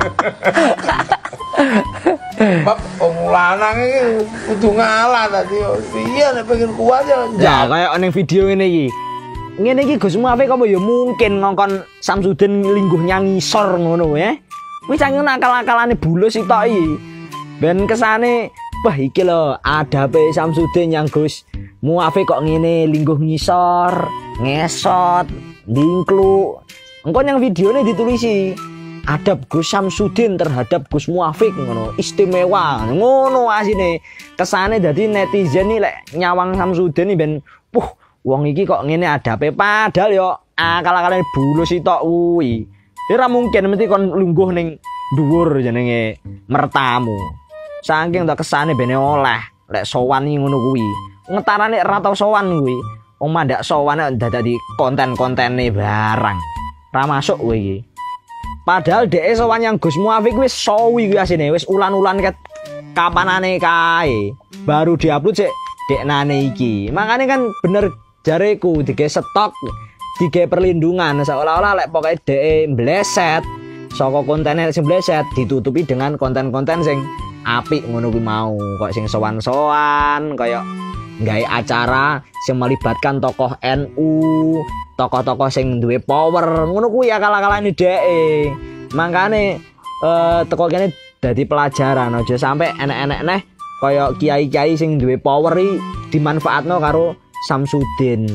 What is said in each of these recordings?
Bab wong lanang iki kudu ngalah tadi. Iya nek pengen kuat ya kaya ning video ngene iki. Ngene iki Gus Muafik apa ya mungkin ngongkon Samsudin lingguh nyang ngisor ngono ya. Wis cangkem akal-akalane bulus sitok iki. Ben kesane wah iki lho adabe Samsudin yang Gus Muafik kok ngene lingguh ngisor, ngesot, dingkluk. Engko yang videone ditulisi adab Gus Samsudin terhadap Gus Muafik ngono istimewa ngono asine kesane dadi netizen iki lek nyawang Samsudin iki ben wong iki kok ngene adabe padahal yo akal-akalane bulus sitok kuwi ora mungkin mesti kon lungguh ning dhuwur jenenge mertamu saking tak kesane bene oleh lek sowan iki ngono kuwi ngetarane ora tau sowan kuwi wong mandak sowan dadi konten-kontene barang ra masuk kuwi iki. Padahal dhek sowan yang Gus Muafik wis sowi kuwi asine wis ulan-ulan ket kapanane kae. Baru diupload sik deknane iki. Makane kan bener jareku dige stok, dige perlindungan seolah-olah lek pokoke dhek mbleset saka kontene sing mbleset ditutupi dengan konten-konten sing apik ngono kuwi mau. Kok sing sowan-sowan kaya gawe acara sing melibatkan tokoh NU, tokoh-tokoh sing duwe power ngono kuwi akal-akalane dhek. Mangkane teko kene dadi pelajaran aja sampe enek-enek neh kaya kiai-kiai sing duwe power iki dimanfaatno karo Samsudin.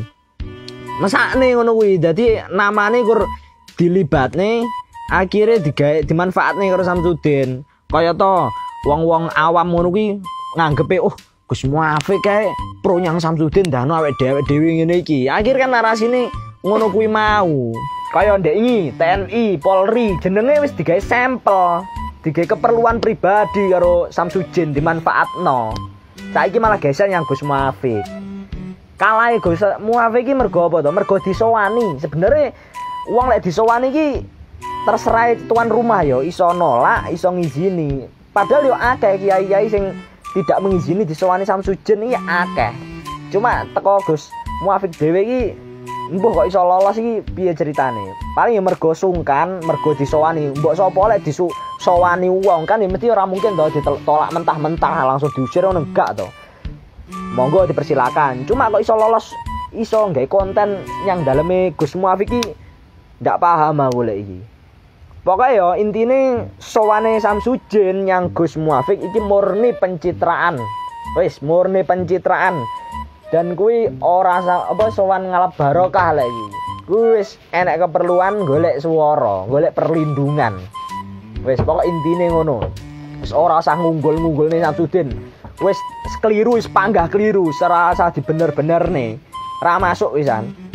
Mesakne ngono kuwi dadi namane kur dilibatne akhire digawe dimanfaatne karo Samsudin. Kaya to wong-wong awam ngono kuwi nganggepe Gus Muafik kae pro nyang Samsudin dano awake dhewe ngene iki. Akhir kan narasine ngono kuwi mau. Kaya ndek iki TNI, Polri jenenge wis digawe sampel, digawe keperluan pribadi karo Samsudin dimanfaatno. Saiki malah geser nyang Gus Muafik. Kalahe Gus Muafik iki mergo apa to? Mergo disowani. Sebenere wong lek disowani iki terserah tuan rumah yo iso nolak, iso ngizini. Padahal yo akeh kiai-kiai sing tidak mengizini disowani Samsudin iki akeh. Cuma teko Gus Muafik dhewe iki mbuh kok iso lolos iki piye ceritane? Paling ya mergo sungkan, mergo disowani. Mbok sapa lek disowani wong kan ya mesti ora mungkin to ditolak mentah-mentah langsung diusir ngono enggak to. Monggo dipersilakan. Cuma kok iso lolos iso nggawe konten yang daleme Gus Muafik iki ndak paham aku lek iki. Pokoknya yo intine sowane Samsudin yang Gus Muafik iki murni pencitraan. Wis murni pencitraan. Dan kuwi ora apa sowan ngalap barokah lek iki. Kuwi wis enek keperluan golek swara, golek perlindungan. Wis pokok intine ngono. Wis ora usah ngunggul-ngunggulne Samsudin. Wis keliru wis panggah keliru, ora usah dibener-benerne. Ra masuk wisan.